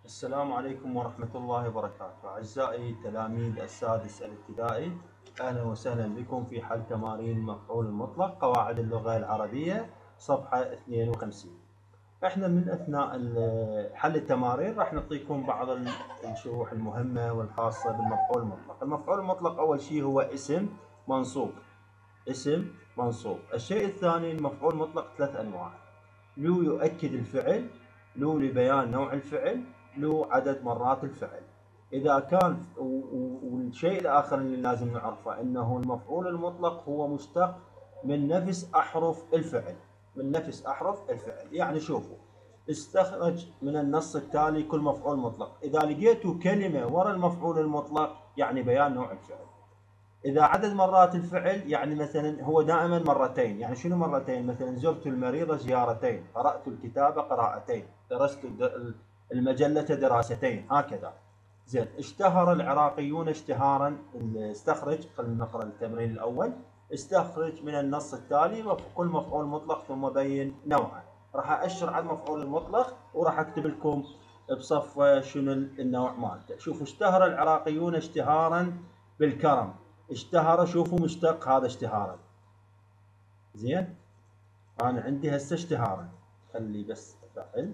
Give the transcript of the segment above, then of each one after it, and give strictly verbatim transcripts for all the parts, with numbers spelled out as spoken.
السلام عليكم ورحمة الله وبركاته. أعزائي تلاميذ السادس الابتدائي، أهلا وسهلا بكم في حل تمارين المفعول المطلق قواعد اللغة العربية صفحة اثنين وخمسين. احنا من أثناء حل التمارين راح نعطيكم بعض الشروح المهمة والخاصة بالمفعول المطلق. المفعول المطلق أول شيء هو اسم منصوب، اسم منصوب. الشيء الثاني المفعول المطلق ثلاث أنواع: له يؤكد الفعل، له لبيان نوع الفعل، له عدد مرات الفعل. إذا كان والشيء الآخر اللي لازم نعرفه أنه المفعول المطلق هو مشتق من نفس أحرف الفعل، من نفس أحرف الفعل. يعني شوفوا، استخرج من النص التالي كل مفعول مطلق. إذا لقيتوا كلمة وراء المفعول المطلق يعني بيان نوع الفعل. إذا عدد مرات الفعل يعني مثلا هو دائما مرتين. يعني شنو مرتين؟ مثلا زرت المريض زيارتين، قرأت الكتاب قراءتين، درست المجلة دراستين، هكذا. زين. اشتهر العراقيون اشتهارا. استخرج، خلينا نقرأ التمرين الأول. استخرج من النص التالي كل مفعول مطلق ثم بين نوعه. راح أشر على المفعول المطلق وراح أكتب لكم بصفة شنو النوع مالته. شوفوا، اشتهر العراقيون اشتهارا بالكرم. اشتهر، شوفوا مشتق هذا اشتهارا. زين، انا عندي هسه اشتهارا، خلي بس افعل.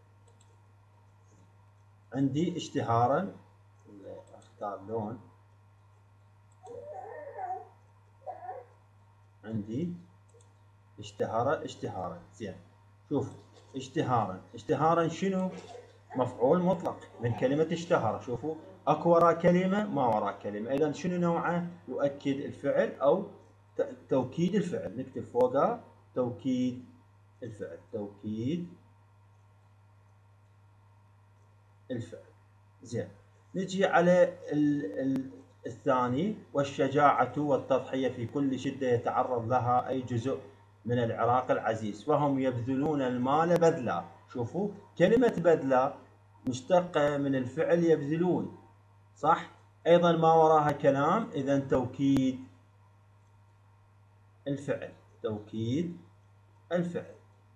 عندي اشتهارا، اختار لون. عندي اشتهر اشتهارا. زين، شوفوا اشتهارا، اشتهارا شنو؟ مفعول مطلق من كلمة اشتهر. شوفوا اكو وراء كلمة، ما وراء كلمة، اذا شنو نوعه؟ يؤكد الفعل او توكيد الفعل. نكتب فوقه توكيد الفعل، توكيد الفعل. زين، نجي على ال ال الثاني: والشجاعة والتضحية في كل شدة يتعرض لها أي جزء من العراق العزيز، وهم يبذلون المال بذلا. شوفوا كلمة بذلا مشتقة من الفعل يبذلون، صح؟ أيضا ما وراها كلام، إذا توكيد الفعل، توكيد الفعل.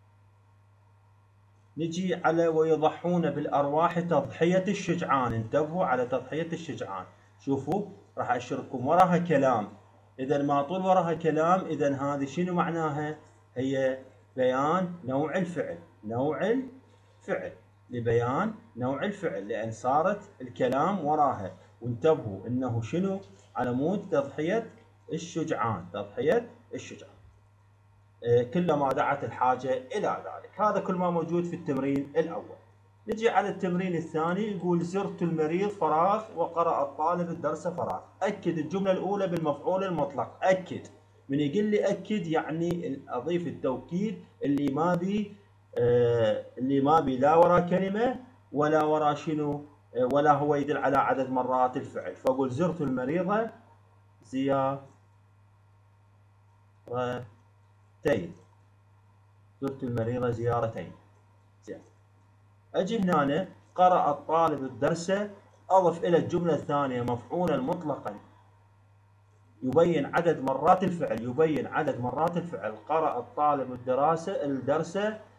نجي على ويضحون بالأرواح تضحية الشجعان. انتبهوا على تضحية الشجعان. شوفوا راح أشركم وراها كلام، إذا ما طول وراها كلام إذا هذه شنو معناها؟ هي بيان نوع الفعل، نوع الفعل، لبيان نوع الفعل، لأن صارت الكلام وراها. وانتبهوا إنه شنو؟ على مود تضحية الشجعان، تضحية الشجعان. كلما دعت الحاجة إلى ذلك. هذا كل ما موجود في التمرين الأول. نجي على التمرين الثاني، يقول زرت المريض فراغ وقرأ الطالب الدرس فراغ. أكد الجملة الأولى بالمفعول المطلق. أكد، من يقول لي أكد يعني أضيف التوكيد اللي ما بي آه اللي ما بي لا ورا كلمة ولا ورا شنو آه ولا هو يدل على عدد مرات الفعل. فأقول زرت المريض زيارتين. زرت المريض زيارتين. زين، اجي هنا قرأ الطالب الدرس، اضف الى الجملة الثانية مفعولا مطلقا يبين عدد مرات الفعل، يبين عدد مرات الفعل. قرأ الطالب الدراسة الدرس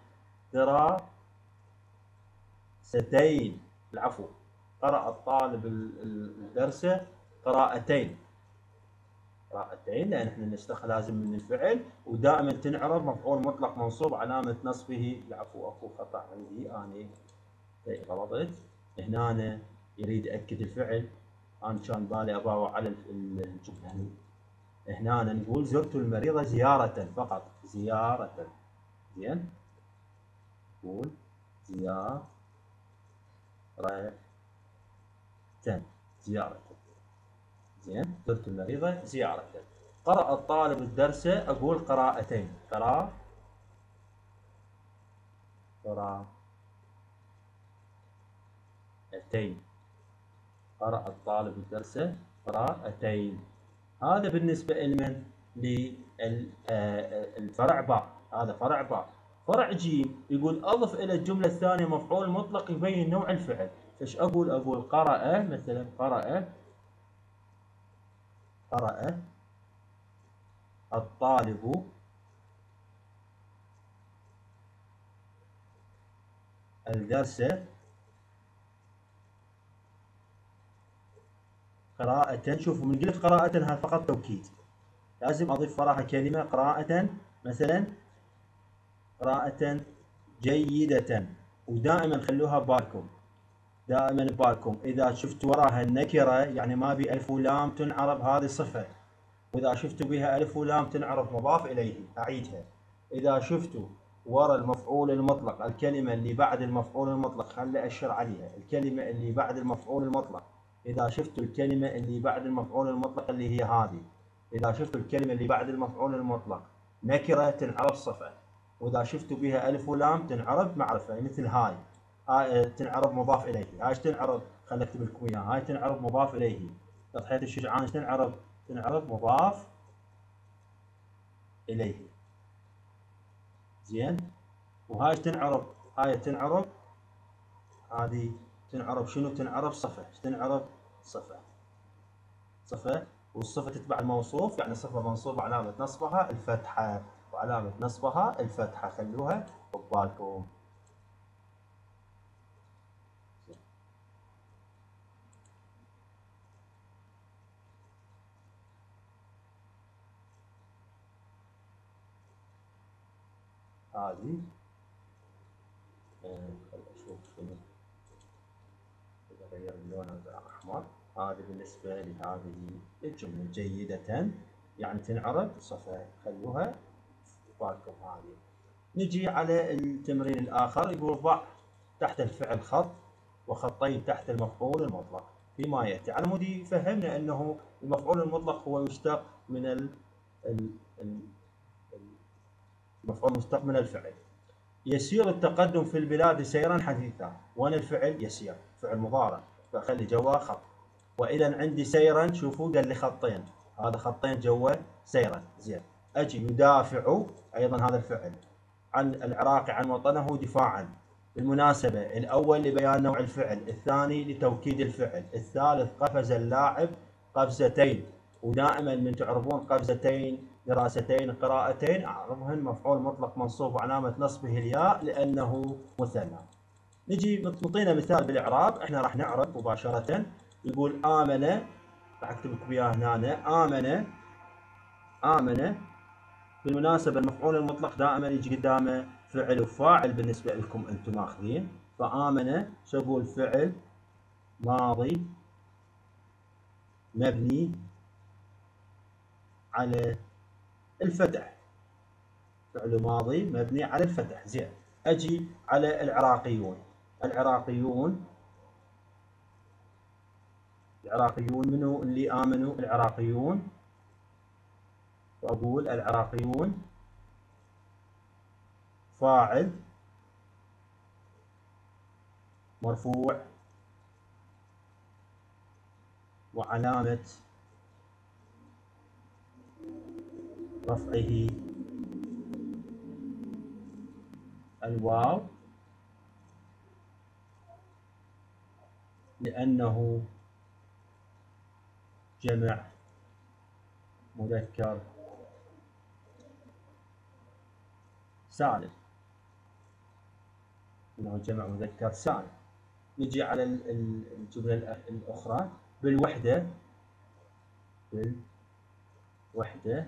دراستين، العفو، قرأ الطالب الدرس قراءتين، قراءتين، لان احنا نشتغل لازم من الفعل، ودائما تنعرف مفعول مطلق منصوب علامة نصبه. العفو، اكو خطأ عندي اني غلطت هنا. أنا يريد أكد الفعل، أنا كان بالي أباوع على الجملة. هنا أنا نقول زرت المريض زيارة فقط، زيارة. زين، نقول زيارة، زيارة. زين، زرت المريض زيارة. قرأ الطالب الدرس، أقول قراءتين، قراءتين. قرأ الطالب الدرس قراءتين. هذا بالنسبة لمن؟ للفرع باء. هذا فرع باء. فرع جيم يقول أضف إلى الجملة الثانية مفعول مطلق يبين نوع الفعل. فايش أقول؟ أقول قرأ، مثلا قرأ قرأ الطالب الدرس قراءة. شوفوا من قلت قراءة هذا فقط توكيد، لازم أضيف وراها كلمة قراءة، مثلا قراءة جيدة. ودائما خلوها ببالكم، دائما ببالكم إذا شفت وراها النكرة يعني ما بي ألف ولام تنعرب هذه صفة، وإذا شفتوا بها ألف ولام تنعرب مضاف إليه. أعيدها، إذا شفتوا ورا المفعول المطلق الكلمة اللي بعد المفعول المطلق، خلي أشر عليها الكلمة اللي بعد المفعول المطلق. إذا شفتوا الكلمة اللي بعد المفعول المطلق اللي هي هذه، إذا شفتوا الكلمة اللي بعد المفعول المطلق نكرة تنعرب صفة، وإذا شفتوا بها ألف ولام تنعرب معرفة، مثل هاي هاي تنعرب مضاف إليه. هاي تنعرب، خلي أكتب لكم إياها، هاي تنعرب مضاف إليه. تضحية الشجعان تنعرب تنعرب مضاف إليه. زين. وهاي تنعرب، هاي تنعرب، هذه تنعرب شنو؟ تنعرب صفة. تنعرب صفة، صفة. والصفة تتبع الموصوف، يعني صفة منصوبة علامة نصبها الفتحة، وعلامة نصبها الفتحة، خلوها ببالكم. هذه خل اشوف شنو، اذا غير اللون هذا احمر. هذه بالنسبة لهذه الجملة جيدة، يعني تنعرب صفة، خلوها بالكم هذه. نجي على التمرين الآخر، يقول ضع تحت الفعل خط وخطين تحت المفعول المطلق فيما يأتي. على مود يفهمنا أنه المفعول المطلق هو مشتق من ال... ال... المفعول مشتق من الفعل. يسير التقدم في البلاد سيرا حثيثا. وين الفعل؟ يسير، فعل مضارع، فخلي جواه خط. وإذا عندي سيرا، شوفوا قال لي خطين، هذا خطين جوه سيرا. زين. أجي يدافع، أيضا هذا الفعل، عن العراقي عن وطنه دفاعا. بالمناسبة الأول لبيان نوع الفعل، الثاني لتوكيد الفعل، الثالث قفز اللاعب قفزتين. ودائما من تعرفون قفزتين، دراستين، قراءتين، أعرفهن مفعول مطلق منصوب وعلامة نصبه الياء لأنه مثنى. نجي نعطينا مثال بالإعراب، احنا راح نعرب مباشرة. يقول آمن، راح أكتب لكم إياه هنا، آمن. آمن بالمناسبة المفعول المطلق دائما يجي قدامه فعل وفاعل بالنسبة لكم أنتم ماخذين. فآمن شو أقول؟ فعل ماضي مبني على الفتح، فعل ماضي مبني على الفتح. زين. أجي على العراقيون. العراقيون، العراقيون منو اللي آمنوا؟ العراقيون. وأقول العراقيون فاعل مرفوع وعلامة رفعه الواو لأنه جمع مذكر سالم، انه جمع مذكر سالم. نجي على الجملة الأخرى، بالوحدة. بالوحدة،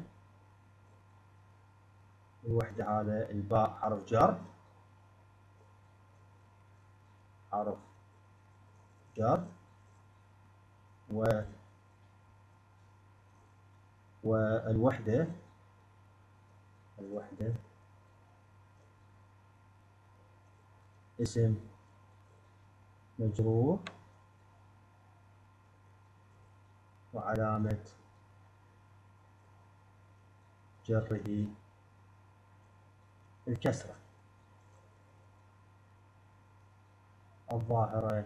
الوحدة هذا الباء حرف جر، حرف جر. و والوحدة، الوحدة اسم مجرور وعلامة جره الكسرة الظاهرة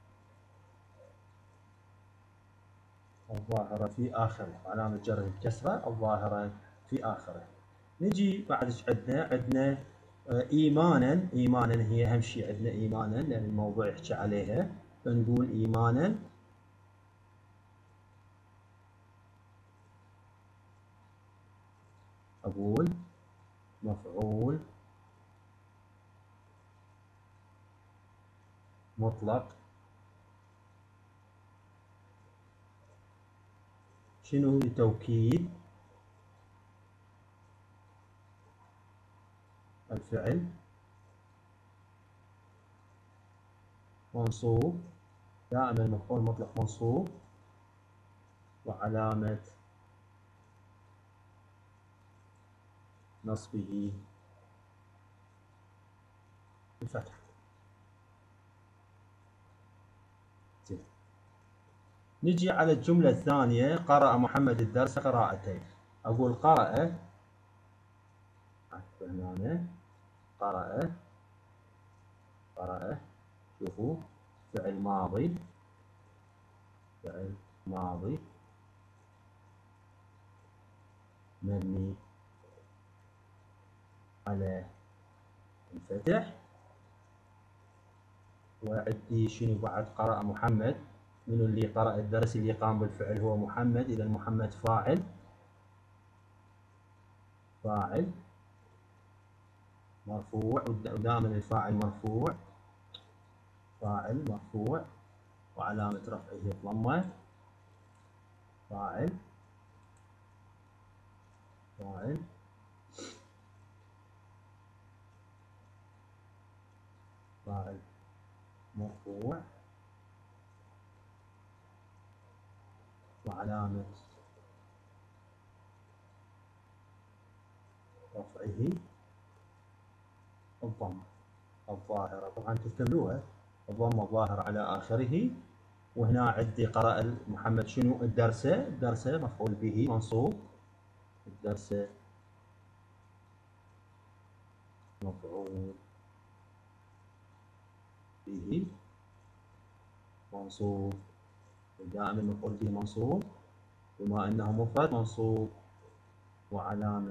الظاهرة في آخره، علامة جره الكسرة الظاهرة في آخره. نجي بعد ايش عندنا؟ عندنا إيمانا. إيمانا هي أهم شيء عندنا، إيمانا لأن الموضوع يحكي عليها، فنقول إيمانا أقول مفعول مطلق شنو؟ لتوكيد الفعل منصوب، دائما مفعول مطلق منصوب وعلامة نصبه الفتح. زين. نجي على الجملة الثانية، قرأ محمد الدرس قراءتين. أقول قرأ، هنا قرأ، قرأ، شوفوا فعل ماضي، فعل ماضي مبني على الفتح. وعندي شنو بعد؟ قرأ محمد، من اللي قرأ الدرس؟ اللي قام بالفعل هو محمد، إذا محمد فاعل، فاعل مرفوع، ودائما الفاعل مرفوع، فاعل مرفوع وعلامة رفعه الضمة، فاعل، فاعل، فاعل مرفوع وعلامة رفعه الضمة الظاهرة، طبعا تكتبوها، الضمة الظاهرة على آخره. وهنا عندي قرأ محمد شنو؟ الدرس، الدرس مفعول به منصوب، الدرس مفعول به منصوب، دائما مفعول به منصوب، بما انه مفرد منصوب وعلامة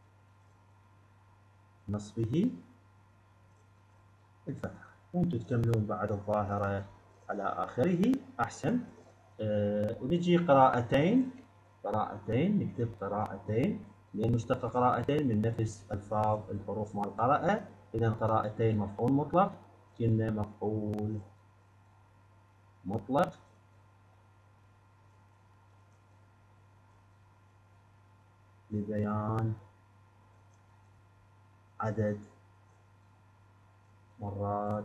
نصبه الفتح. وانتم تكملون بعد الظاهرة على آخره أحسن. أه ونجي قراءتين، قراءتين نكتب قراءتين، لأن مشتق قراءتين من نفس ألفاظ الحروف مال قرأ. إذا قراءتين مفعول مطلق، كنا مفعول مطلق لبيان عدد مرات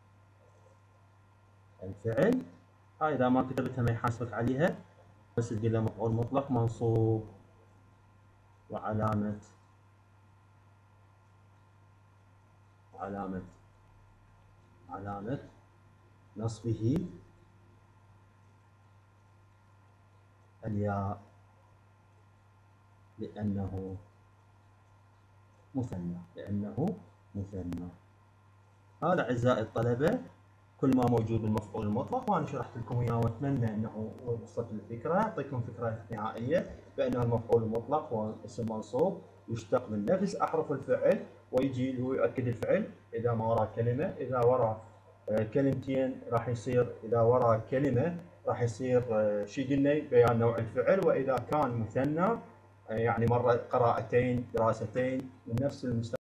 الفعل. هاي إذا ما كتبتها ما يحاسبك عليها، بس تقول له مفعول مطلق منصوب وعلامة وعلامة علامة نصبه الياء لأنه مثنى، لأنه مثنى. هذا أعزائي الطلبة كل ما موجود بالمفعول المطلق، وأنا شرحت لكم إياه، وأتمنى أنه وصلت الفكرة، أعطيكم فكرة نهائية بأنه المفعول المطلق هو اسم منصوب يشتق من نفس أحرف الفعل، ويجي اللي هو يؤكد الفعل إذا ما وراء كلمة، إذا وراء كلمتين راح يصير، إذا وراء كلمة راح يصير شي قلنا بيان نوع الفعل. وإذا كان مثنى يعني مرة قراءتين، دراستين من نفس المستوى